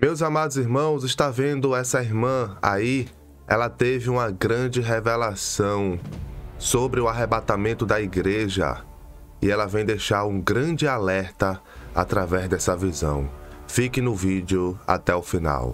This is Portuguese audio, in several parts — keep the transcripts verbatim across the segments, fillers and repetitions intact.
Meus amados irmãos, está vendo essa irmã aí? Ela teve uma grande revelação sobre o arrebatamento da igreja e ela vem deixar um grande alerta através dessa visão. Fique no vídeo até o final.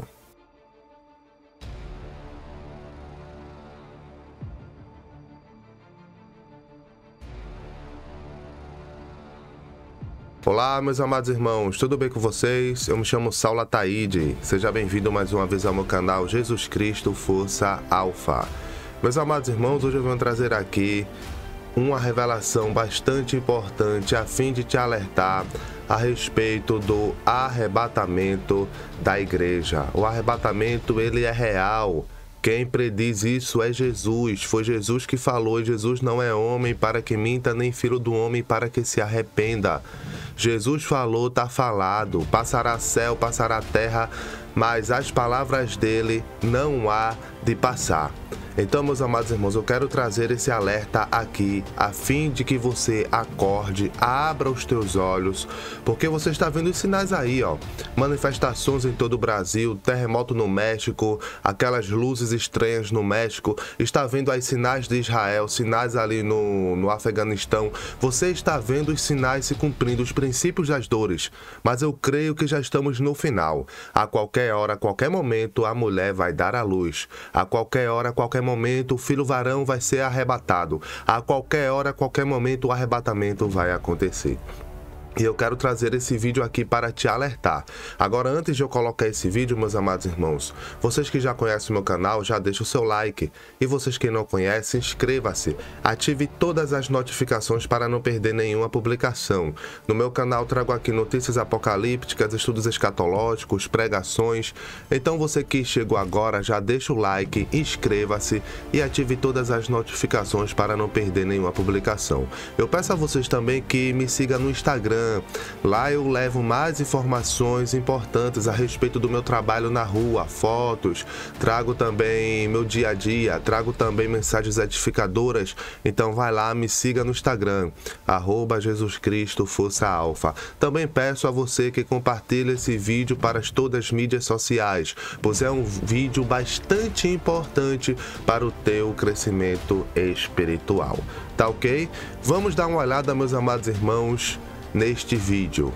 Olá, meus amados irmãos, tudo bem com vocês? Eu me chamo Saulo Ataíde. Seja bem-vindo mais uma vez ao meu canal Jesus Cristo Força Alfa. Meus amados irmãos, hoje eu venho trazer aqui uma revelação bastante importante a fim de te alertar a respeito do arrebatamento da igreja. O arrebatamento, ele é real. Quem prediz isso é Jesus. Foi Jesus que falou, e Jesus não é homem para que minta, nem filho do homem para que se arrependa. Jesus falou, está falado. Passará céu, passará terra, mas as palavras dele não há de passar. Então, meus amados irmãos, eu quero trazer esse alerta aqui, a fim de que você acorde, abra os teus olhos, porque você está vendo os sinais aí, ó. Manifestações em todo o Brasil, terremoto no México, aquelas luzes estranhas no México, está vendo aí sinais de Israel, sinais ali no, no Afeganistão. Você está vendo os sinais se cumprindo, os princípios das dores, mas eu creio que já estamos no final. A qualquer hora, a qualquer momento, a mulher vai dar à luz. A qualquer hora, a qualquer momento, o filho varão vai ser arrebatado. A qualquer hora, a qualquer momento, o arrebatamento vai acontecer. E eu quero trazer esse vídeo aqui para te alertar. Agora, antes de eu colocar esse vídeo, meus amados irmãos, vocês que já conhecem o meu canal, já deixa o seu like. E vocês que não conhecem, inscreva-se. Ative todas as notificações para não perder nenhuma publicação. No meu canal trago aqui notícias apocalípticas, estudos escatológicos, pregações. Então você que chegou agora, já deixa o like, inscreva-se e ative todas as notificações para não perder nenhuma publicação. Eu peço a vocês também que me sigam no Instagram. Lá eu levo mais informações importantes a respeito do meu trabalho na rua, fotos, trago também meu dia a dia, trago também mensagens edificadoras. Então vai lá, me siga no Instagram, arroba Jesus Cristo Força Alfa. Também peço a você que compartilhe esse vídeo para todas as mídias sociais, pois é um vídeo bastante importante para o teu crescimento espiritual. Tá ok? Vamos dar uma olhada, meus amados irmãos, neste vídeo.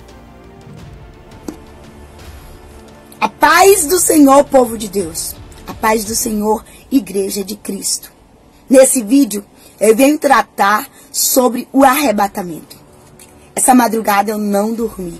A paz do Senhor, povo de Deus. A paz do Senhor, Igreja de Cristo. Nesse vídeo, eu venho tratar sobre o arrebatamento. Essa madrugada eu não dormi.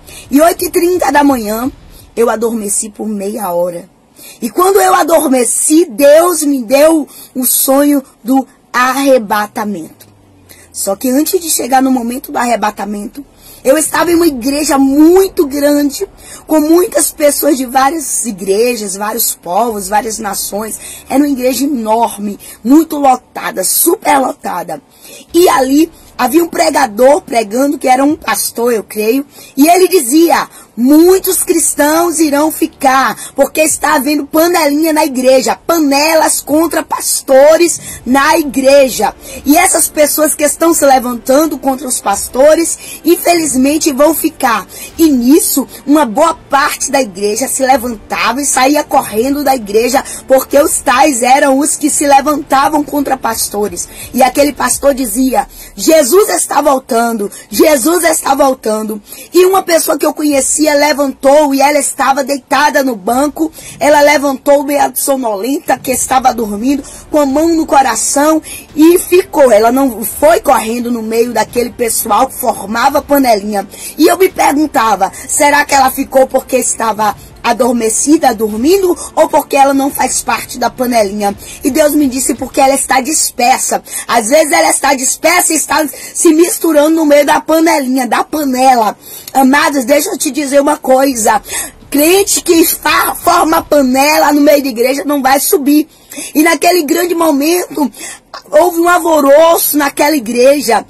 E oito e trinta da manhã, eu adormeci por meia hora. E quando eu adormeci, Deus me deu o sonho do arrebatamento. Só que antes de chegar no momento do arrebatamento, eu estava em uma igreja muito grande, com muitas pessoas de várias igrejas, vários povos, várias nações. Era uma igreja enorme, muito lotada, super lotada. E ali havia um pregador pregando, que era um pastor, eu creio, e ele dizia: muitos cristãos irão ficar, porque está havendo panelinha na igreja, panelas contra pastores na igreja. E essas pessoas que estão se levantando contra os pastores, infelizmente vão ficar. E nisso, uma boa parte da igreja se levantava e saía correndo da igreja, porque os tais eram os que se levantavam contra pastores. E aquele pastor dizia: Jesus está voltando, Jesus está voltando. E uma pessoa que eu conhecia levantou e ela estava deitada no banco. Ela levantou meio sonolenta, que estava dormindo, com a mão no coração, e ficou. Ela não foi correndo no meio daquele pessoal que formava panelinha. E eu me perguntava, será que ela ficou porque estava adormecida, dormindo, ou porque ela não faz parte da panelinha? E Deus me disse: porque ela está dispersa. Às vezes ela está dispersa e está se misturando no meio da panelinha, da panela. Amados, deixa eu te dizer uma coisa: crente que está, forma panela no meio da igreja não vai subir. E naquele grande momento houve um alvoroço naquela igreja,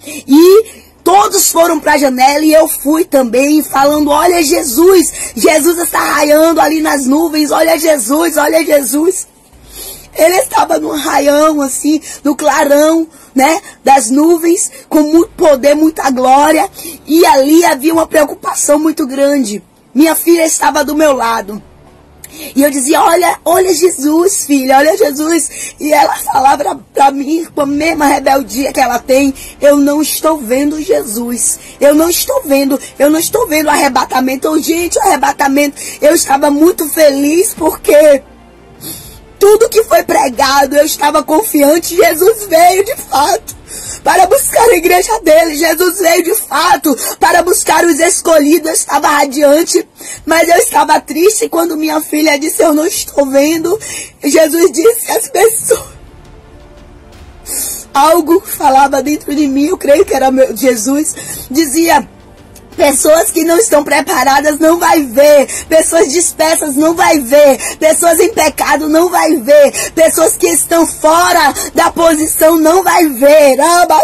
e todos foram para a janela, e eu fui também, falando: olha Jesus, Jesus está raiando ali nas nuvens, olha Jesus, olha Jesus. Ele estava no raião, assim, no clarão, né, das nuvens, com muito poder, muita glória, e ali havia uma preocupação muito grande. Minha filha estava do meu lado. E eu dizia, olha, olha Jesus, filha, olha Jesus. E ela falava pra, pra mim, com a mesma rebeldia que ela tem, eu não estou vendo Jesus. Eu não estou vendo, eu não estou vendo o arrebatamento. Oh, gente, o arrebatamento, eu estava muito feliz porque tudo que foi pregado, eu estava confiante. Jesus veio de fato para buscar a igreja dele. Jesus veio de fato para buscar os escolhidos. Eu estava radiante, mas eu estava triste quando minha filha disse, eu não estou vendo. Jesus disse às pessoas, algo falava dentro de mim, eu creio que era meu Jesus, dizia, pessoas que não estão preparadas não vai ver. Pessoas dispersas não vai ver. Pessoas em pecado não vai ver. Pessoas que estão fora da posição não vai ver.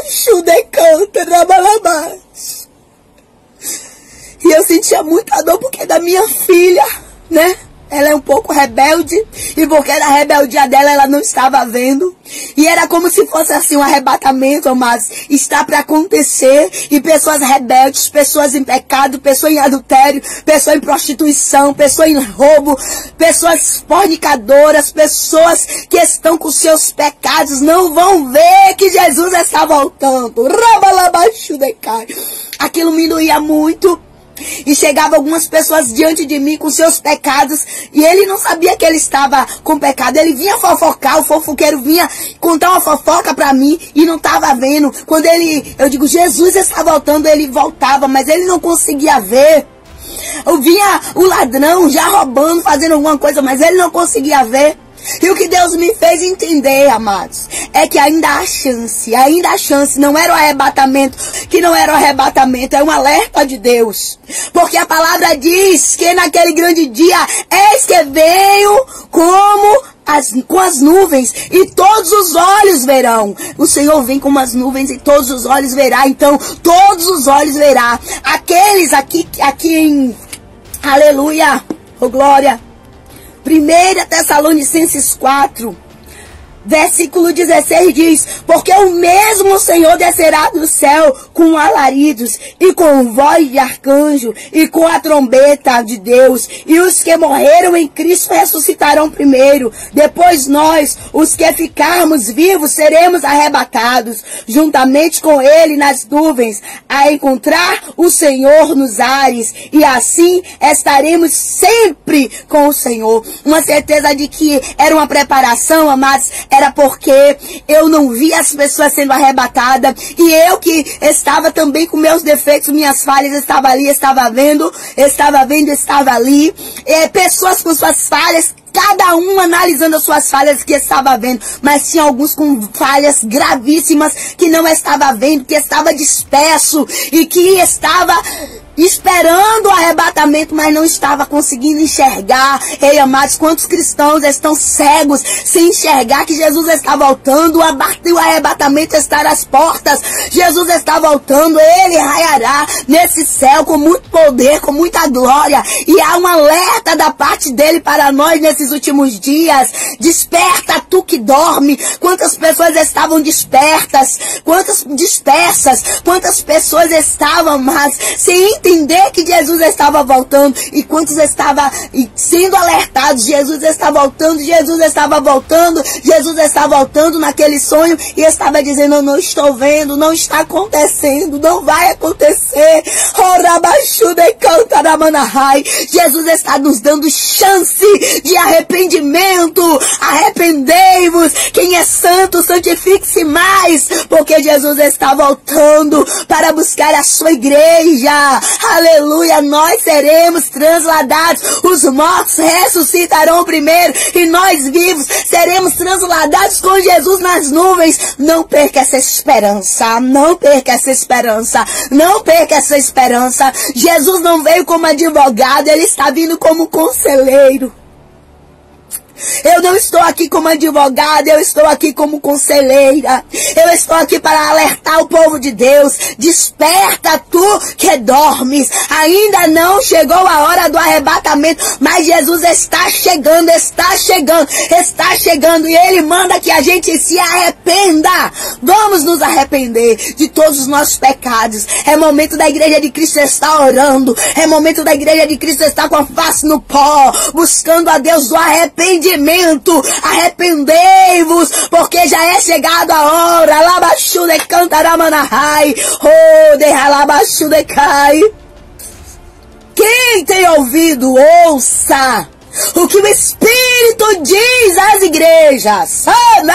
E eu sentia muita dor porque da minha filha, né? Ela é um pouco rebelde, e porque da rebeldia dela ela não estava vendo. E era como se fosse assim um arrebatamento, mas está para acontecer. E pessoas rebeldes, pessoas em pecado, pessoas em adultério, pessoas em prostituição, pessoas em roubo, pessoas fornicadoras, pessoas que estão com seus pecados não vão ver que Jesus está voltando. Aquilo me doía muito. E chegava algumas pessoas diante de mim com seus pecados, e ele não sabia que ele estava com pecado. Ele vinha fofocar, o fofoqueiro vinha contar uma fofoca pra mim e não estava vendo. Quando ele, eu digo, Jesus está voltando, ele voltava, mas ele não conseguia ver. Eu vinha o ladrão já roubando, fazendo alguma coisa, mas ele não conseguia ver. E o que Deus me fez entender, amados, é que ainda há chance, ainda há chance. Não era o arrebatamento, que não era o arrebatamento, é um alerta de Deus. Porque a palavra diz que naquele grande dia, eis que veio como as, com as nuvens, e todos os olhos verão. O Senhor vem com umas nuvens e todos os olhos verá. Então, todos os olhos verá. Aqueles aqui, aqui em, aleluia, oh glória, primeira Tessalonicenses quatro, versículo dezesseis diz, porque o mesmo Senhor descerá do céu com alaridos, e com voz de arcanjo, e com a trombeta de Deus, e os que morreram em Cristo ressuscitarão primeiro. Depois nós, os que ficarmos vivos, seremos arrebatados, juntamente com ele nas nuvens, a encontrar o Senhor nos ares, e assim estaremos sempre com o Senhor. Uma certeza de que era uma preparação, amados, era porque eu não via as pessoas sendo arrebatadas, e eu que estava também com meus defeitos, minhas falhas, estava ali, estava vendo, estava vendo, estava ali, é, pessoas com suas falhas, cada um analisando as suas falhas que estava vendo, mas tinha alguns com falhas gravíssimas que não estava vendo, que estava disperso e que estava esperando o arrebatamento, mas não estava conseguindo enxergar. Ei, amados, quantos cristãos estão cegos, sem enxergar que Jesus está voltando, o arrebatamento está às portas, Jesus está voltando, ele raiará nesse céu com muito poder, com muita glória, e há um alerta da parte dele para nós nesses últimos dias. Desperta, tu que dorme. Quantas pessoas estavam despertas, quantas dispersas, quantas pessoas estavam, mas sem entender que Jesus estava voltando, e quantos estavam sendo alertados, Jesus está voltando, Jesus estava voltando, Jesus está voltando naquele sonho, e estava dizendo, eu não estou vendo, não está acontecendo, não vai acontecer. Jesus está nos dando chance de arrependimento. Arrependei-vos, quem é santo, santifique-se mais, porque Jesus está voltando para buscar a sua igreja. Aleluia, nós seremos transladados, os mortos ressuscitarão primeiro, e nós vivos seremos transladados com Jesus nas nuvens. Não perca essa esperança, não perca essa esperança, não perca essa esperança. Jesus não veio como advogado, ele está vindo como conselheiro. Eu não estou aqui como advogada, eu estou aqui como conselheira. Eu estou aqui para alertar o povo de Deus. Desperta tu que dormes. Ainda não chegou a hora do arrebatamento, mas Jesus está chegando, está chegando, está chegando. E Ele manda que a gente se arrependa. Vamos nos arrepender de todos os nossos pecados. É momento da igreja de Cristo estar orando. É momento da igreja de Cristo estar com a face no pó, buscando a Deus do arrependimento. Arrependei-vos, porque já é chegado a hora. Labaxu de cantaramanahai, oh, de ralabaxu de cai. Quem tem ouvido, ouça o que o Espírito diz às igrejas.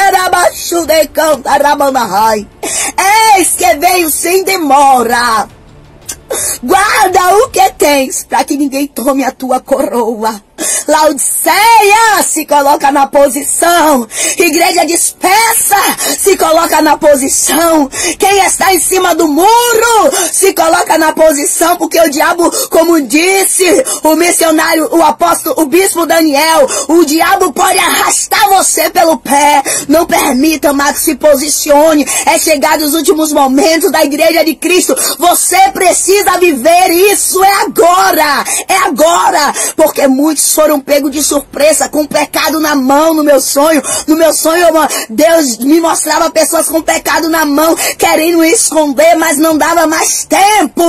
Eis que veio sem demora. Guarda o que tens, para que ninguém tome a tua coroa. Laodiceia se coloca na posição. Igreja dispersa se coloca na posição. Quem está em cima do muro se coloca na posição, porque o diabo, como disse o missionário, o apóstolo, o bispo Daniel, o diabo pode arrastar você pelo pé. Não permita, amado, se posicione. É chegado os últimos momentos da igreja de Cristo. Você precisa viver isso. É agora. É agora. Porque muitos foram pego de surpresa, com pecado na mão. No meu sonho, no meu sonho, Deus me mostrava pessoas com pecado na mão, querendo esconder, mas não dava mais tempo.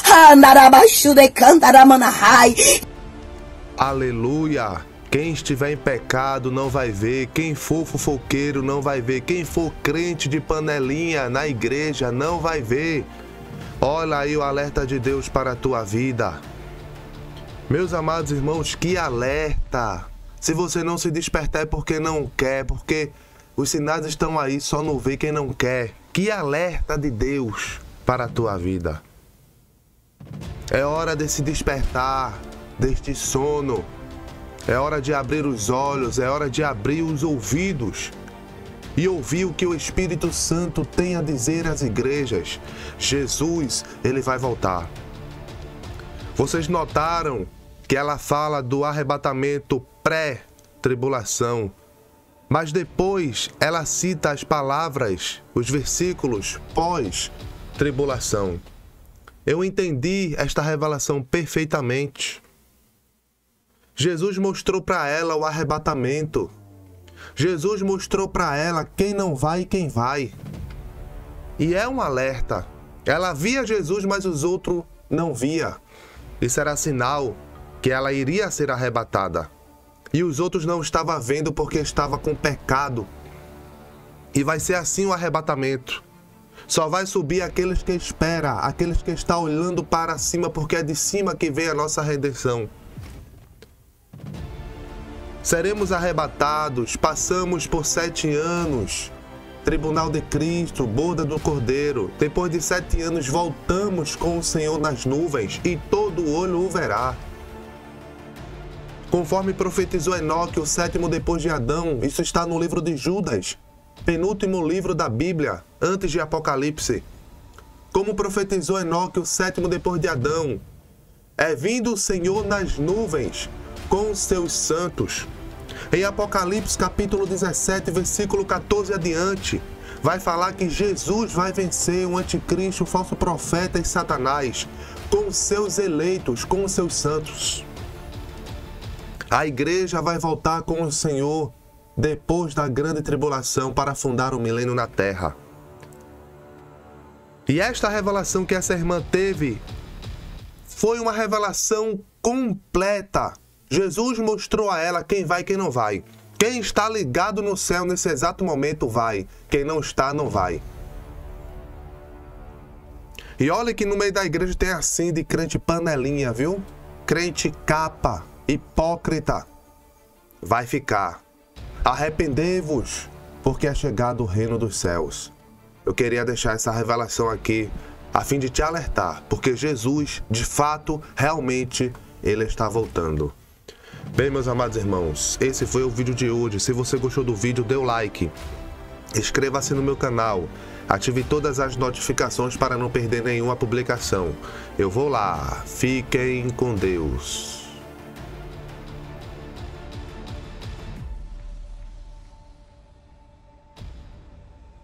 Aleluia! Quem estiver em pecado não vai ver, quem for fofoqueiro não vai ver, quem for crente de panelinha na igreja não vai ver. Olha aí o alerta de Deus para a tua vida. Meus amados irmãos, que alerta! Se você não se despertar é porque não quer, porque os sinais estão aí, só não vê quem não quer. Que alerta de Deus para a tua vida. É hora de se despertar deste sono. É hora de abrir os olhos, é hora de abrir os ouvidos e ouvir o que o Espírito Santo tem a dizer às igrejas. Jesus, ele vai voltar. Vocês notaram que ela fala do arrebatamento pré-tribulação, mas depois ela cita as palavras, os versículos pós-tribulação. Eu entendi esta revelação perfeitamente. Jesus mostrou para ela o arrebatamento. Jesus mostrou para ela quem não vai e quem vai. E é um alerta. Ela via Jesus, mas os outros não via. Isso era sinal que ela iria ser arrebatada. E os outros não estavam vendo porque estava com pecado. E vai ser assim o arrebatamento. Só vai subir aqueles que esperam, aqueles que estão olhando para cima, porque é de cima que vem a nossa redenção. Seremos arrebatados, passamos por sete anos, Tribunal de Cristo, boda do Cordeiro. Depois de sete anos voltamos com o Senhor nas nuvens e todo olho o verá. Conforme profetizou Enoque, o sétimo depois de Adão, isso está no livro de Judas, penúltimo livro da Bíblia, antes de Apocalipse. Como profetizou Enoque, o sétimo depois de Adão, é vindo o Senhor nas nuvens com os seus santos. Em Apocalipse capítulo dezessete, versículo quatorze adiante, vai falar que Jesus vai vencer o anticristo, o falso profeta e Satanás, com os seus eleitos, com os seus santos. A igreja vai voltar com o Senhor depois da grande tribulação para fundar o milênio na terra. E esta revelação que essa irmã teve foi uma revelação completa. Jesus mostrou a ela quem vai e quem não vai. Quem está ligado no céu nesse exato momento vai. Quem não está, não vai. E olha que no meio da igreja tem assim de crente panelinha, viu? Crente capa, hipócrita. Vai ficar. Arrependei-vos, porque é chegado o reino dos céus. Eu queria deixar essa revelação aqui, a fim de te alertar, porque Jesus, de fato, realmente, ele está voltando. Bem, meus amados irmãos, esse foi o vídeo de hoje. Se você gostou do vídeo, dê o like. Inscreva-se no meu canal. Ative todas as notificações para não perder nenhuma publicação. Eu vou lá. Fiquem com Deus.